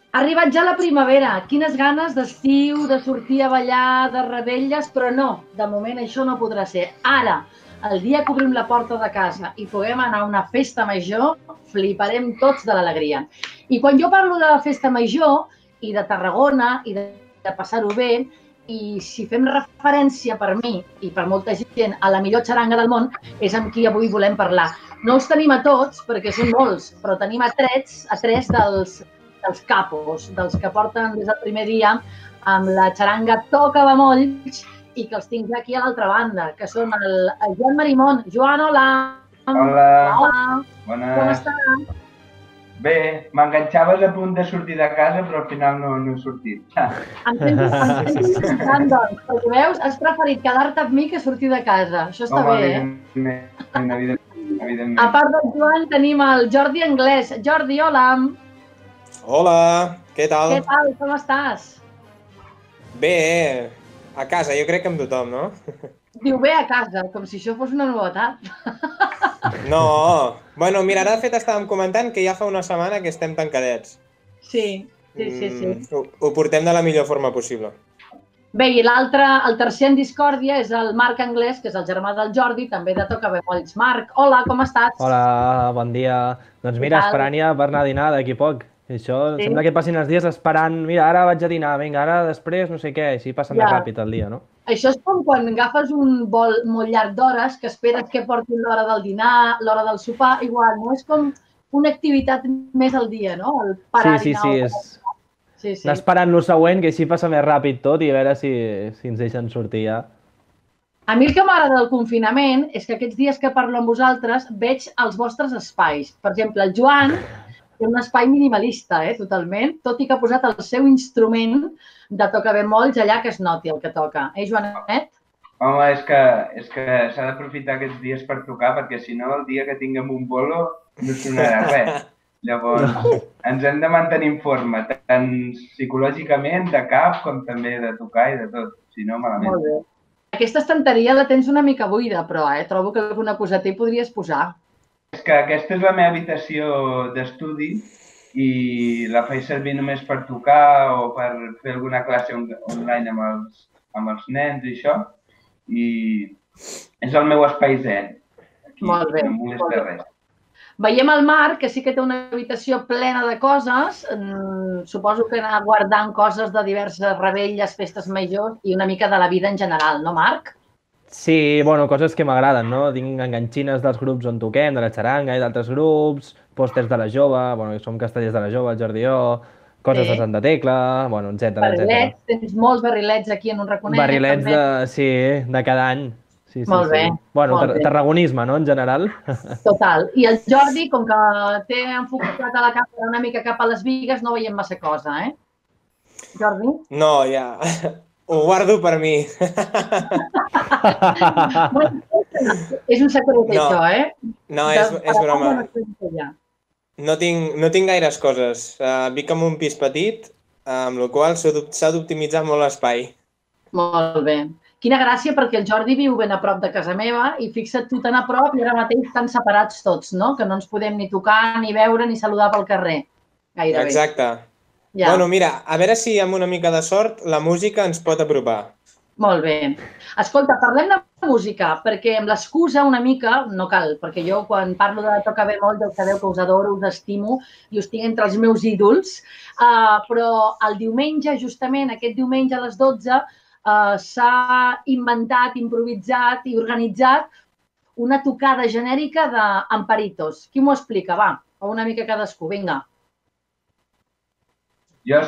Ha arribat ja la primavera. Quines ganes d'estiu, de sortir a ballar, de revetlles, però no, de moment això no podrà ser. Ara, el dia que obrim la porta de casa i puguem anar a una festa major, fliparem tots de l'alegria. I quan jo parlo de festa major i de Tarragona i de passar-ho bé, i si fem referència per mi i per molta gent a la millor xaranga del món, és amb qui avui volem parlar. No els tenim a tots, perquè són molts, però tenim a tres dels capos, dels que porten des del primer dia amb la xaranga Toca Bemolls i que els tinc aquí a l'altra banda, que són el Joan Marimón. Joan, hola! Hola! Hola! Bones! Com estàs? Bé, m'enganxaves a punt de sortir de casa, però al final no he sortit. Em sento interessant, doncs, perquè veus, has preferit quedar-te amb mi que sortir de casa. Això està bé, Evidentment. A part del Joan tenim el Jordi Anglès. Jordi, hola! Hola, què tal? Què tal, com estàs? Bé, a casa, jo crec que amb tothom, no? Diu bé a casa, com si això fos una novetat. No, bueno, mira, ara de fet estàvem comentant que ja fa una setmana que estem tancadets. Sí. Ho portem de la millor forma possible. Bé, i l'altre, el tercer en discòrdia és el Marc Anglès, que és el germà del Jordi, també de Toca Bemolls. Marc, hola, com estàs? Hola, bon dia. Doncs mira, esperant ja per anar a dinar d'aquí a poc. Això, sembla que passin els dies esperant, mira, ara vaig a dinar, vinga, ara després no sé què, així passa més ràpid el dia, no? Això és com quan agafes un vol molt llarg d'hores, que esperes que portin l'hora del dinar, l'hora del sopar, igual, no? És com una activitat més al dia, no? El parar a dinar. Sí. Anar esperant lo següent, que així passa més ràpid tot i a veure si ens deixen sortir ja. A mi el que m'agrada del confinament és que aquests dies que parlo amb vosaltres veig els vostres espais. Per exemple, el Joan té un espai minimalista, totalment, tot i que ha posat el seu instrument de Toca Bemolls allà que es noti el que toca. Joanet? Home, és que s'ha d'aprofitar aquests dies per tocar, perquè si no, el dia que tinguem un bolo no sonarà res. Llavors, ens hem de mantenir en forma, tant psicològicament, de cap, com també de tocar i de tot, si no, malament. Molt bé. Aquesta estanteria la tens una mica buida, però trobo que alguna coseta hi podries posar. És que aquesta és la meva habitació d'estudi i la faig servir només per tocar o per fer alguna classe online amb els nens i això. I és el meu espai zen. Aquí molt bé, no em molesta res. Veiem el Marc, que sí que té una habitació plena de coses. Suposo que anar guardant coses de diverses revetlles, festes majors i una mica de la vida en general, no, Marc? Sí, bueno, coses que m'agraden, no? Tinc enganxines dels grups on toquem, de la xaranga i d'altres grups, pòsters de la jove, bueno, som castellers de la jove, el Jordi i jo, coses de Santa Tecla, bueno, etcètera. Barrilets, tens molts barrilets aquí en un raconet. Barrilets, de cada any. Sí. Molt bé. Bueno, tarragonisme, no?, en general. Total. I el Jordi, com que té enfocat a la càmera una mica cap a les bigues, no veiem massa cosa, Jordi? No, ja. Ho guardo per mi. És un secret, això, No, és broma. No tinc gaires coses. Vic en un pis petit, amb la qual s'ha d'optimitzar molt l'espai. Molt bé. Quina gràcia, perquè el Jordi viu ben a prop de casa meva i fixa't tu tan a prop i ara mateix estan separats tots, no? Que no ens podem ni tocar, ni veure, ni saludar pel carrer. Gairebé. Exacte. Ja. Bueno, mira, a veure si amb una mica de sort la música ens pot apropar. Molt bé. Escolta, parlem de música, perquè amb l'excusa una mica, no cal, perquè jo quan parlo de Toca Bemolls ja sabeu que us adoro, us estimo i us tinc entre els meus ídols, però el diumenge, justament aquest diumenge a les 12, s'ha inventat, improvisat i organitzat una tocada genèrica d'Amparitos. Qui m'ho explica? Va, una mica cadascú, vinga. Jo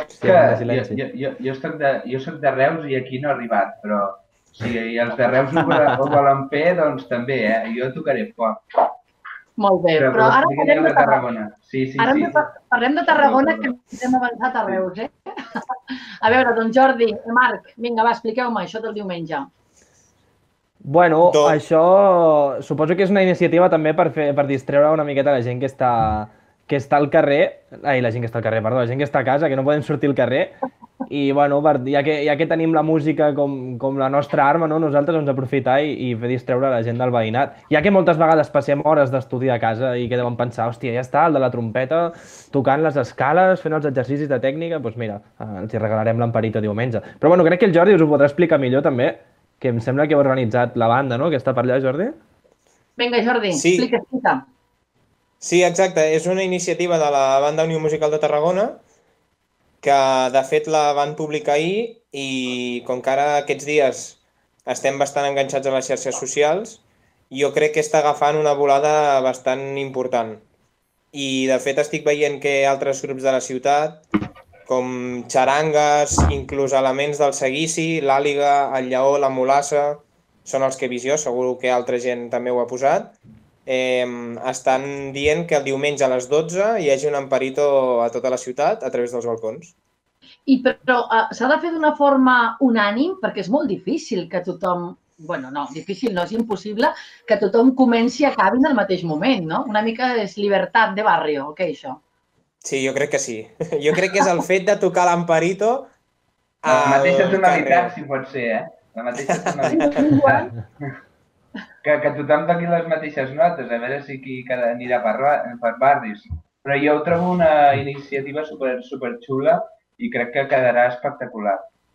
soc de Reus i aquí no he arribat, però si els de Reus ho volen fer, doncs també, Jo tocaré fort. Molt bé, però ara parlem de Tarragona. Ara parlem de Tarragona, que ens hem avançat a Reus, A veure, doncs Jordi, Marc, vinga, va, expliqueu-me això del diumenge. Bueno, això suposo que és una iniciativa també per distreure una miqueta la gent que està al carrer, la gent que està al carrer, perdó, la gent que està a casa, que no podem sortir al carrer, I, bueno, ja que tenim la música com la nostra arma, no? Nosaltres doncs aprofitar i fer distreure la gent del veïnat. Ja que moltes vegades passem hores d'estudi a casa i que deuen pensar, hòstia, ja està, el de la trompeta, tocant les escales, fent els exercicis de tècnica, doncs mira, els hi regalarem l'Amparito diumenge. Però bueno, crec que el Jordi us ho podrà explicar millor també, que em sembla que heu organitzat la banda, no?, que està per allà, Jordi? Vinga, Jordi, explica. Sí, exacte. És una iniciativa de la Banda Unió Musical de Tarragona que, de fet, la van publicar ahir i, com que ara aquests dies estem bastant enganxats a les xarxes socials, jo crec que està agafant una volada bastant important. I, de fet, estic veient que altres grups de la ciutat, com xarangues, inclús elements del seguici, l'àliga, el lleó, la mulassa, són els que he vist jo, segur que altra gent també ho ha posat, estan dient que el diumenge a les 12 hi hagi un Amparito a tota la ciutat a través dels balcons. Però s'ha de fer d'una forma unànim, perquè és molt difícil que tothom... Bueno, no, difícil no, és impossible que tothom comenci i acabi en el mateix moment, no? Una mica és llibertat de barrio, què és això? Sí, jo crec que sí. Jo crec que és el fet de tocar l'Amparito la mateixa tonalitat, si pot ser, La mateixa tonalitat. Que tothom toqui les mateixes notes, a veure si qui anirà per barris. Però jo ho trobo una iniciativa super xula i crec que quedarà espectacular.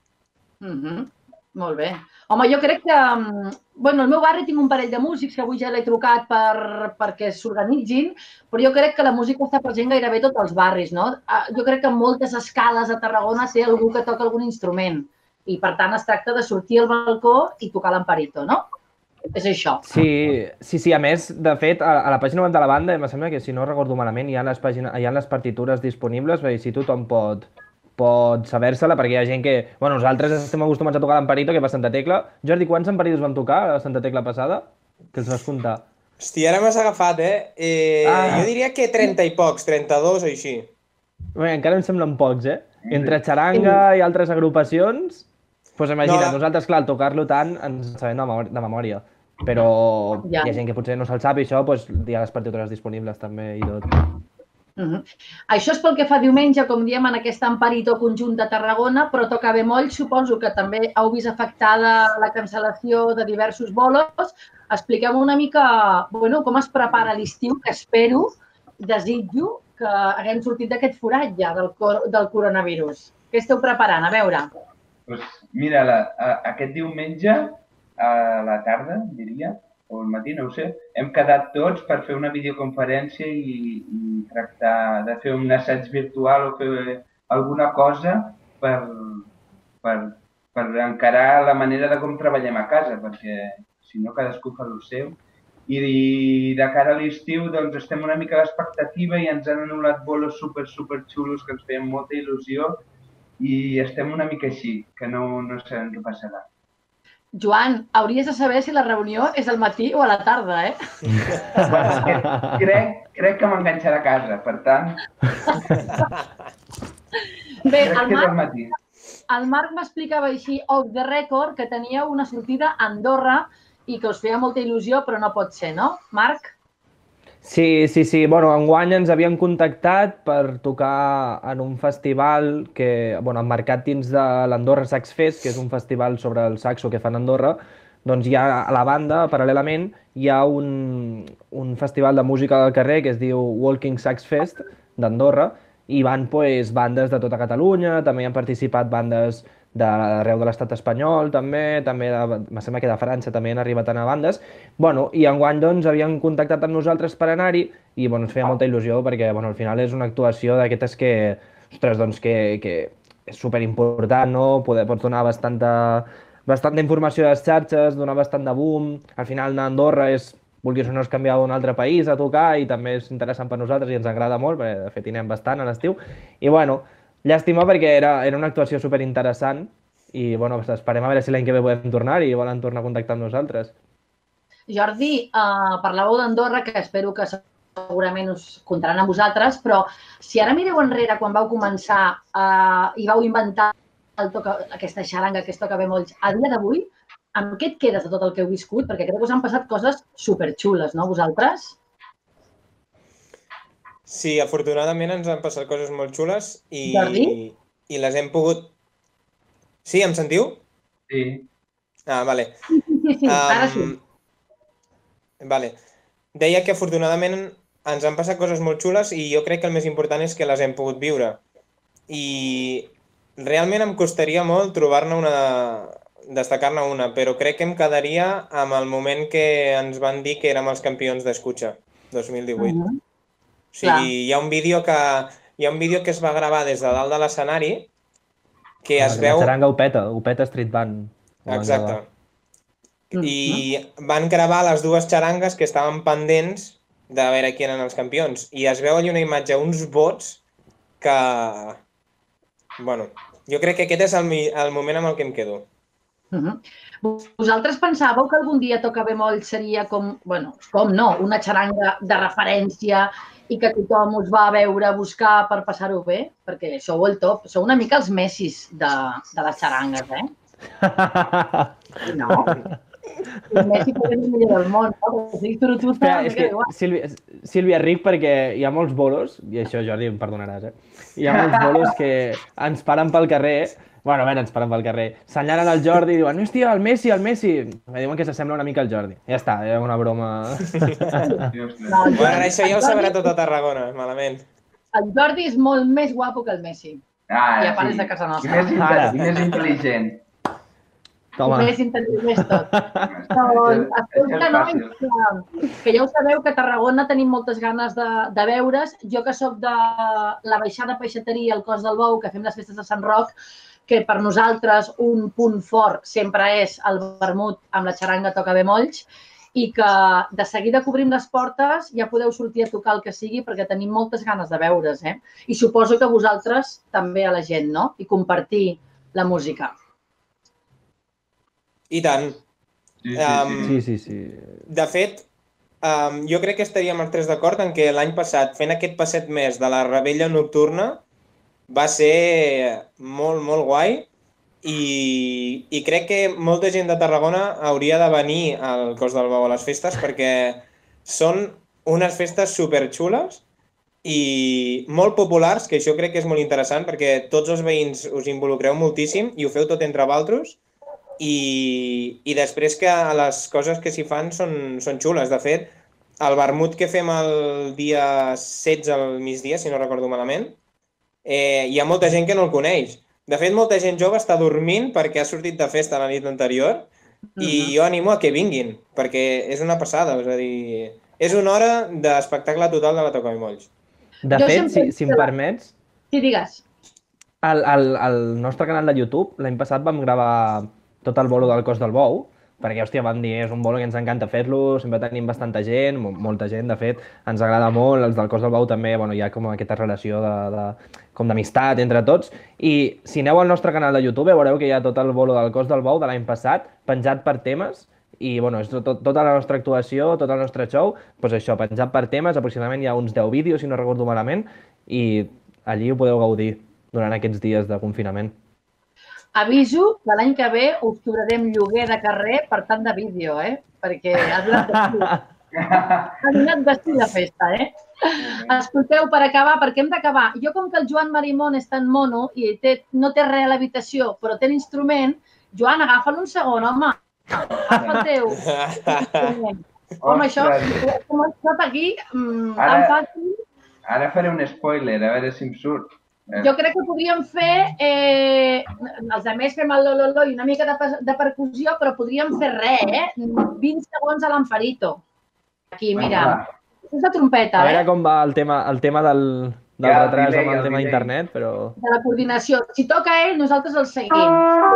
Molt bé. Home, jo crec que... Bueno, al meu barri tinc un parell de músics que avui ja l'he trucat perquè s'organitzin, però jo crec que la música està present gairebé a tots els barris, no? Jo crec que en moltes escales a Tarragona té algú que toca algun instrument i, per tant, es tracta de sortir al balcó i tocar l'Amparito, no? És això. Sí. A més, de fet, a la pàgina web de la banda, em sembla que, si no recordo malament, hi ha les partitures disponibles, perquè si tothom pot saber-se-la, perquè hi ha gent que... Bueno, nosaltres estem acostumats a tocar l'Amparito, que va a Santa Tecla. Jordi, quants Amparitos vam tocar a Santa Tecla passada? Que els vas comptar? Hòstia, ara m'has agafat, Jo diria que 30 i pocs, 32 o així. Bé, encara em semblen pocs, Entre xaranga i altres agrupacions... Doncs imagina't, nosaltres, clar, al tocar-lo tant, ens sabem de memòria. Però hi ha gent que potser no se'l sap i això, hi ha les partitures disponibles també i tot. Això és pel que fa diumenge, com diem, en aquest Amparito conjunt de Tarragona, però toca bemoll, suposo que també heu vist afectada la cancel·lació de diversos bolos. Expliqueu una mica com es prepara l'estiu, que espero, desitjo, que haguem sortit d'aquest forat ja del coronavirus. Què esteu preparant? A veure. Mira, aquest diumenge, a la tarda, diria, o al matí, no ho sé, hem quedat tots per fer una videoconferència i tractar de fer un assaig virtual o fer alguna cosa per encarar la manera de com treballem a casa, perquè si no cadascú fa el seu. I de cara a l'estiu doncs estem una mica a l'expectativa i ens han anul·lat bolos super xulos que ens feien molta il·lusió i estem una mica així, que no sabem què passarà. Joan, hauries de saber si la reunió és al matí o a la tarda, Crec que m'enganxarà a casa, per tant... Bé, matí. El Marc m'explicava així, off the record, que tenia una sortida a Andorra i que us feia molta il·lusió, però no pot ser, no, Marc? Sí. Bueno, enguany ens havien contactat per tocar en un festival que, emmarcat dins de l'Andorra Sax Fest, que és un festival sobre el saxo que fan a Andorra. Doncs hi ha a la banda, paral·lelament, hi ha un festival de música del carrer que es diu Walking Sax Fest d'Andorra i van bandes de tota Catalunya, també hi han participat bandes d'arreu de l'estat espanyol, també em sembla que de França també han arribat a anar bandes. I enguany doncs havien contactat amb nosaltres per anar-hi i ens feia molta il·lusió perquè al final és una actuació d'aquestes que, ostres, doncs que és superimportant, no? Pots donar bastanta informació a les xarxes, donar bastant de boom. Al final anar a Andorra és, vulguis o no, és canviar d'un altre país a tocar i també és interessant per nosaltres i ens agrada molt, perquè de fet hi anem bastant a l'estiu. I llàstima perquè era una actuació superinteressant i esperem a veure si l'any que ve podem tornar i volen tornar a contactar amb nosaltres. Jordi, parlàveu d'Andorra, que espero que segurament us comptaran a vosaltres, però si ara mireu enrere quan vau començar i vau inventar aquesta xaranga que es toca bemolls, a dia d'avui, amb què et quedes de tot el que heu viscut? Perquè crec que us han passat coses superxules, no, vosaltres? Sí, afortunadament ens han passat coses molt xules i les hem pogut Sí, em sentiu? Sí. Ah, vale. Sí, ara sí. Vale. Deia que afortunadament ens han passat coses molt xules i jo crec que el més important és que les hem pogut viure. I realment em costaria molt trobar-ne una, destacar-ne una, però crec que em quedaria amb el moment que ens van dir que érem els campions d'Escucha, 2018. O sigui, hi ha un vídeo que es va gravar des de dalt de l'escenari que es veu... La xaranga ho peta Street Band. Exacte. I van gravar les dues xarangues que estaven pendents de veure qui eren els campions. I es veu allà una imatge, uns vots que... Bueno, jo crec que aquest és el moment amb el que em quedo. Vosaltres pensàveu que algun dia Toca Bemoll seria com, bueno, com no, una xaranga de referència i que tothom us va a veure, a buscar per passar-ho bé? Perquè sou el top, sou una mica els Messis de les xarangues, eh? No? El Messi és el millor del món, no? Espera, és que, Sílvia, ric perquè hi ha molts bolos, i això, Jordi, em perdonaràs, hi ha molts bolos que ens paren pel carrer, ens paren pel carrer, senyalen el Jordi i diuen, hòstia, el Messi, me diuen que s'assembla una mica al Jordi. Ja està, és una broma. Bueno, ara això ja ho sabrà tot a Tarragona, malament. El Jordi és molt més guapo que el Messi. I a part és de casa nostra. I més intel·ligent. Toma. I més intel·ligent tot. Escolta, nois, que ja ho sabeu que a Tarragona tenim moltes ganes de veure's. Jo que sóc de la baixada peixateria al Cos del Bou, que fem les festes de Sant Roc, que per nosaltres un punt fort sempre és el vermut amb la xaranga Toca Bemolls, i que de seguida que obrim les portes ja podeu sortir a tocar el que sigui perquè tenim moltes ganes de veure's, eh? I suposo que vosaltres també a la gent, no? I compartir la música. I tant. Sí. De fet, jo crec que estaríem els tres d'acord en que l'any passat, fent aquest passet més de la Rebella Nocturna, va ser molt, molt guai i crec que molta gent de Tarragona hauria de venir al Cos del Bou a les festes perquè són unes festes superxules i molt populars, que això crec que és molt interessant perquè tots els veïns us involucreu moltíssim i ho feu tot entre vosaltres i després que les coses que s'hi fan són xules. De fet, el vermut que fem el dia 16 al migdia, si no recordo malament, hi ha molta gent que no el coneix. De fet, molta gent jove està dormint perquè ha sortit de festa la nit anterior i jo animo a que vinguin, perquè és una passada, és a dir, és una hora d'espectacle total de la Toca Bemolls. De fet, si em permets... Sí, digues. Al nostre canal de YouTube, l'any passat vam gravar tot el bolo del Cos del Bou, perquè, hòstia, vam dir, és un bolo que ens encanta fer-lo, sempre tenim bastanta gent, molta gent, de fet, ens agrada molt, els del Cos del Bou també, hi ha com aquesta relació com d'amistat entre tots, i si aneu al nostre canal de YouTube veureu que hi ha tot el bolo del Cos del Bou de l'any passat, penjat per temes, i, és tota la nostra actuació, tot el nostre show, doncs això, penjat per temes, aproximadament hi ha uns 10 vídeos, si no recordo malament, i allí ho podeu gaudir durant aquests dies de confinament. Aviso que l'any que ve us cobrarem lloguer de carrer per tant de vídeo, perquè ha donat vestit la festa, Escolteu, per acabar, perquè hem d'acabar. Jo, com que el Joan Marimón és tan mono i no té res a l'habitació, però té l'instrument, Joan, agafa'l un segon, home. Agafa el teu instrument. Home, això, com es pot aquí, tan fàcil... Ara faré un spoiler, a veure si em surt. Jo crec que podríem fer, els altres fem el lololo i una mica de percussió, però podríem fer res, 20 segons a l'Amfarito. Aquí, mira, és la trompeta, A veure com va el tema del retras amb el tema d'internet, però... De la coordinació. Si toca ell, nosaltres el seguim.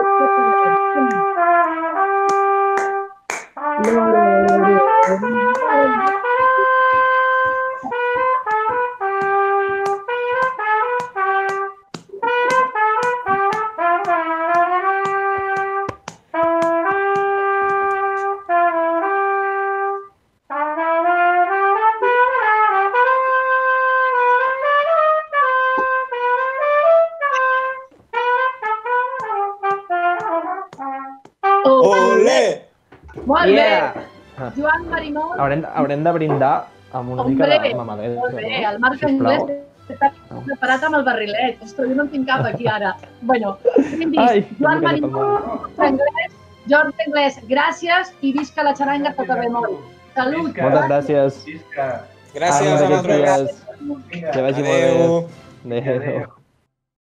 Molt bé! Joan Marimón... Haurem de brindar amb una mica de mamadet. Molt bé, el Marc Anglès T'has preparat amb el barrilet. Ostres, jo no en tinc cap aquí ara. Bueno, hem Ai, vist Joan m'he Marimó, Jordi Anglès, gràcies i visca la xaranga que acabem molt. Salut! Moltes gràcies. Visca. Gràcies a Aquests vosaltres. dies. Que vagi molt bé. Adéu. Adéu.